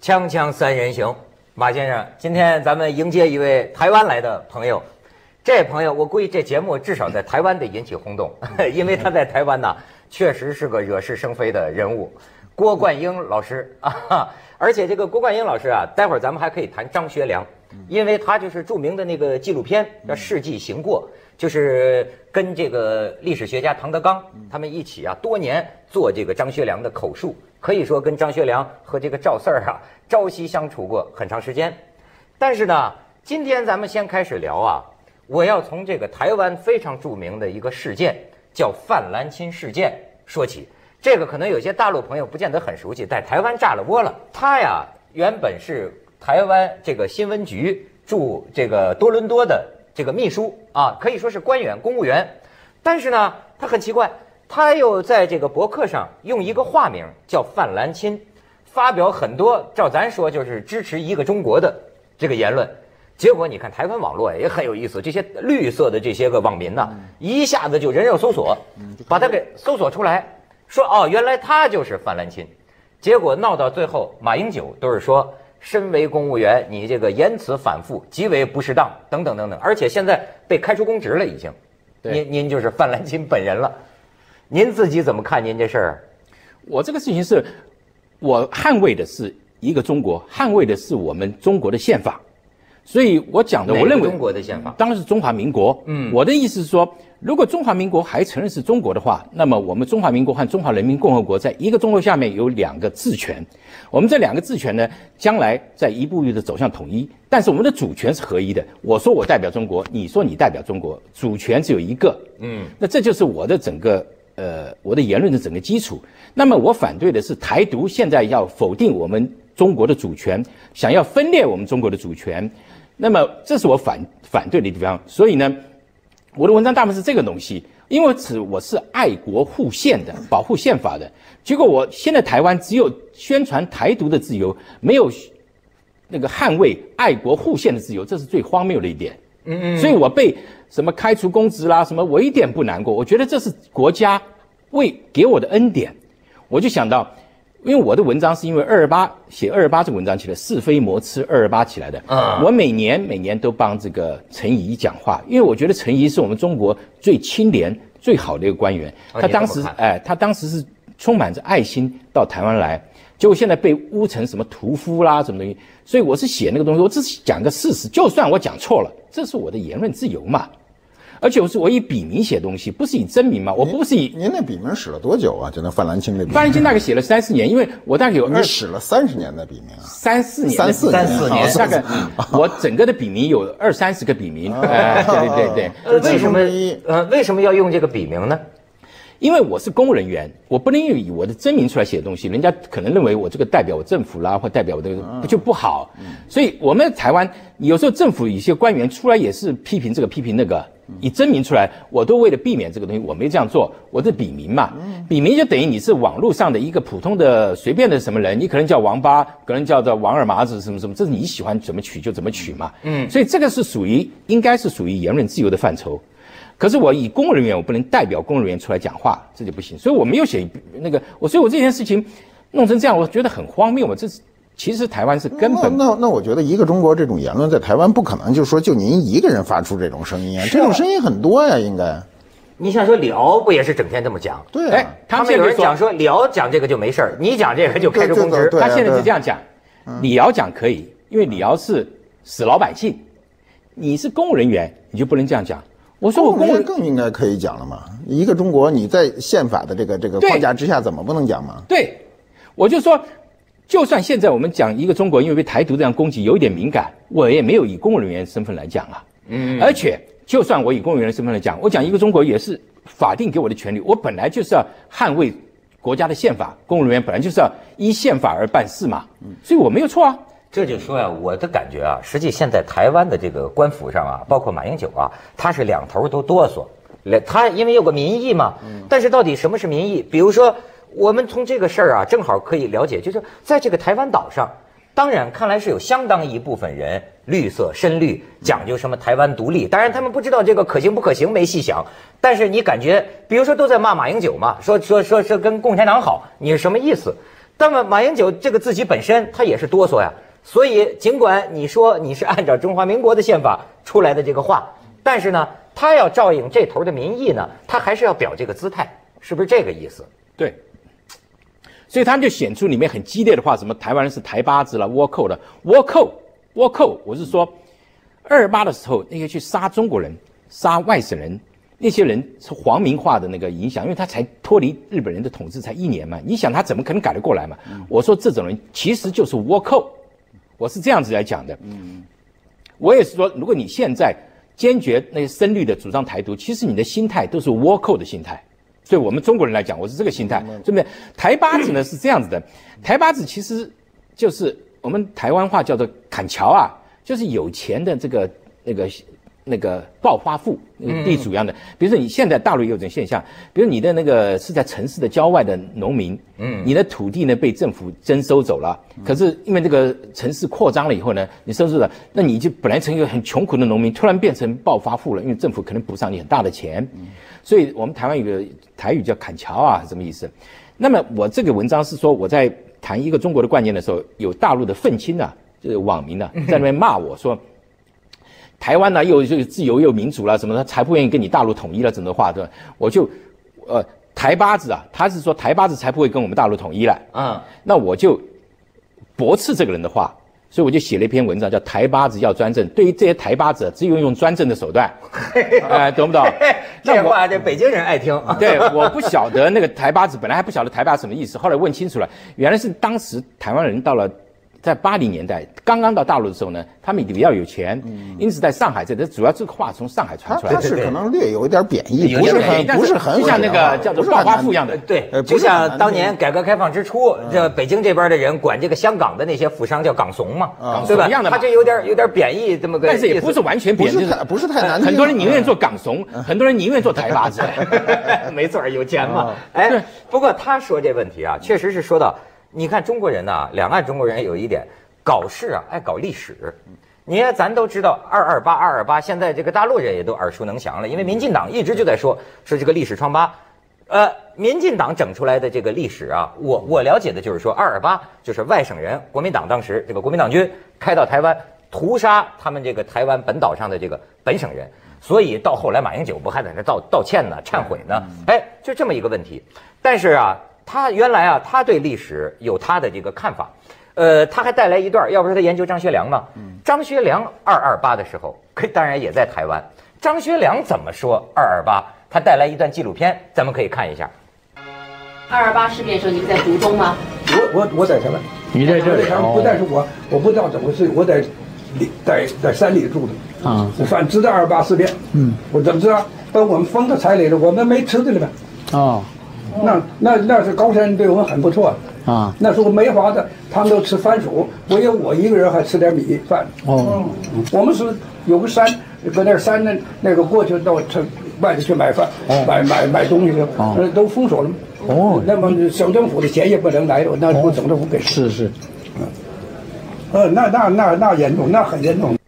锵锵三人行，马先生，今天咱们迎接一位台湾来的朋友。这朋友，我估计这节目至少在台湾得引起轰动，因为他在台湾呢，确实是个惹是生非的人物。郭冠英老师啊，而且这个郭冠英老师啊，待会儿咱们还可以谈张学良，因为他就是著名的那个纪录片叫《世纪行过》，就是跟这个历史学家唐德刚他们一起啊，多年做这个张学良的口述。可以说跟张学良和这个赵四儿啊朝夕相处过很长时间，但是呢，今天咱们先开始聊啊，我要从这个台湾非常著名的一个事件叫范兰钦事件说起。这个可能有些大陆朋友不见得很熟悉，在台湾炸了窝了。他呀原本是台湾这个新闻局驻这个多伦多的这个秘书啊，可以说是官员公务员，但是呢，他很奇怪。他又在这个博客上用一个化名叫范兰钦，发表很多照咱说就是支持一个中国的这个言论。结果你看台湾网络也很有意思，这些绿色的这些个网民呢，一下子就人肉搜索，把他给搜索出来，说哦，原来他就是范兰钦。结果闹到最后，马英九都是说，身为公务员，你这个言辞反复，极为不适当，等等等等，而且现在被开除公职了，已经。您就是范兰钦本人了。您自己怎么看您这事儿？ 我这个事情是，我捍卫的是一个中国，捍卫的是我们中国的宪法，所以我讲的，我认为中国的宪法当然是中华民国。我的意思是说，如果中华民国还承认是中国的话，那么我们中华民国和中华人民共和国在一个中国下面有两个治权，我们这两个治权呢，将来在一步一步的走向统一，但是我们的主权是合一的。我说我代表中国，你说你代表中国，主权只有一个。那这就是我的整个。我的言论的整个基础。那么我反对的是台独，现在要否定我们中国的主权，想要分裂我们中国的主权，那么这是我反对的地方。所以呢，我的文章大部分是这个东西，因为我是爱国护宪的，保护宪法的。结果我现在台湾只有宣传台独的自由，没有那个捍卫爱国护宪的自由，这是最荒谬的一点。所以我被什么开除公职啦，什么我一点不难过，我觉得这是国家给我的恩典。我就想到，因为我的文章是因为228写228这个文章起来，是非魔痴228起来的。我每年都帮这个陈仪讲话，因为我觉得陈仪是我们中国最清廉、最好的一个官员。他当时是充满着爱心到台湾来。结果现在被污成什么屠夫啦，什么东西，所以我是写那个东西，我只是讲个事实，就算我讲错了，这是我的言论自由嘛。而且我以笔名写东西，不是以真名嘛，我不是以。 您那笔名使了多久啊？就那范兰钦那笔名。 范兰钦大概写了30年，因为我大概有你使了30年的笔名啊 ？34年，大概我整个的笔名有20-30个笔名。 对。为什么要用这个笔名呢？ 因为我是公务人员，我不能以我的真名出来写东西，人家可能认为我这个代表我政府啦，或代表我这个就不好。所以我们台湾有时候政府有些官员出来也是批评这个批评那个，以真名出来，我都为了避免这个东西，我没这样做，我的笔名嘛，笔名就等于你是网络上的一个普通的随便的什么人，你可能叫王八，可能叫做王二麻子什么什么，这是你喜欢怎么取就怎么取嘛。所以这个是应该是属于言论自由的范畴。可是我以公务人员，我不能代表公务人员出来讲话，这就不行。所以我没有写那个，所以我这件事情弄成这样，我觉得很荒谬嘛。这是其实台湾是根本那我觉得一个中国这种言论在台湾不可能就说就您一个人发出这种声音啊，这种声音很多呀，应该。 你想说李敖不也是整天这么讲？ 对啊， 他们有人讲说李敖讲这个就没事儿，你讲这个就开除公职。 他现在是这样讲，李敖讲可以，因为李敖是死老百姓，你是公务人员，你就不能这样讲。我说我公务员更应该可以讲了嘛？一个中国，你在宪法的这个框架之下，怎么不能讲嘛？ 对，我就说，就算现在我们讲一个中国，因为被台独这样攻击有一点敏感，我也没有以公务人员身份来讲啊。而且就算我以公务员的身份来讲，我讲一个中国也是法定给我的权利，我本来就是要捍卫国家的宪法，公务人员本来就是要依宪法而办事嘛，所以我没有错啊。 这就说呀，我的感觉啊，实际现在台湾的这个官府上啊，包括马英九啊，他是两头都哆嗦。他因为有个民意嘛，但是到底什么是民意？比如说，我们从这个事儿啊，正好可以了解，就是在这个台湾岛上，当然看来是有相当一部分人绿色深绿，讲究什么台湾独立。当然他们不知道这个可行不可行，没细想。但是你感觉，比如说都在骂马英九嘛，说跟共产党好，你是什么意思？ 那么马英九这个自己本身他也是哆嗦呀，所以尽管你说你是按照中华民国的宪法出来的这个话，但是呢，他要照应这头的民意呢，他还是要表这个姿态，是不是这个意思？ 对。所以他们就显出里面很激烈的话，什么台湾人是台巴子了、倭寇的，倭寇，我是说，228的时候那些去杀中国人、杀外省人。那些人是皇民化的那个影响，因为他才脱离日本人的统治才1年嘛，你想他怎么可能改得过来嘛？我说这种人其实就是倭寇，我是这样子来讲的。我也是说，如果你现在坚决那些深绿的主张台独，其实你的心态都是倭寇的心态。对我们中国人来讲，我是这个心态。对不对？台巴子呢是这样子的，台巴子其实就是我们台湾话叫做砍樵啊，就是有钱的这个那个暴发户，地主一样的。比如说你现在大陆也有这种现象，比如你的那个是在城市的郊外的农民，你的土地呢被政府征收走了，可是因为这个城市扩张了以后呢，你收入了，那你就本来成一个很穷苦的农民，突然变成暴发户了，因为政府可能补上你很大的钱，所以我们台湾有个台语叫砍樵啊，什么意思？那么我这个文章是说我在谈一个中国的观念的时候，有大陆的愤青啊，就是网民啊，在那边骂我说。台湾呢又自由又民主了，什么他才不愿意跟你大陆统一了，怎么话对吧？我就，台巴子啊，他是说台巴子才不会跟我们大陆统一了啊。那我就驳斥这个人的话，所以我就写了一篇文章，叫《台巴子要专政》。对于这些台巴子，只有用专政的手段，懂不懂？ 这话这北京人爱听。 对，我不晓得那个台巴子，本来还不晓得台巴什么意思，后来问清楚了，原来是当时台湾人到了。在80年代刚刚到大陆的时候呢，他们比较有钱，因此在上海这主要这个话从上海传出来。 他是可能略有一点贬义，不是很就像那个叫做暴发户一样的。 对，就像当年改革开放之初，这北京这边的人管这个香港的那些富商叫港怂嘛，对吧？他这有点贬义这么个， 但是也不是完全贬义， 不是太难听。 很多人宁愿做港怂，很多人宁愿做台巴子。 没错，有钱嘛。哎，不过他说这问题啊，确实是说到。你看中国人呐，两岸中国人有一点搞事啊，爱搞历史。你看咱都知道228，现在这个大陆人也都耳熟能详了，因为民进党一直就在说这个历史疮疤。民进党整出来的这个历史啊，我了解的就是说228就是外省人，国民党当时这个国民党军开到台湾屠杀他们这个台湾本岛上的这个本省人，所以到后来马英九不还在那道歉呢、忏悔呢？哎，就这么一个问题。但是啊。他原来啊，他对历史有他的这个看法，他还带来一段，要不是他研究张学良嘛，张学良228的时候，当然也在台湾。张学良怎么说228？他带来一段纪录片，咱们可以看一下。 228事变时候，你在竹东吗？ 我在台湾。 你在这里？ 不但是我不知道怎么回事，我在山里住的啊。反正知道228事变，我怎么知道？等我们封到彩礼了，我们没吃的了呗。哦。那是高山对我们很不错啊。那时候梅花的，他们都吃番薯，我一个人还吃点米饭。哦，我们是有个山，搁那山那个过去到外头去买饭，买东西去，都封锁了。哦，那么省政府的钱也不能来，那省政府给。 是。 那严重，那很严重。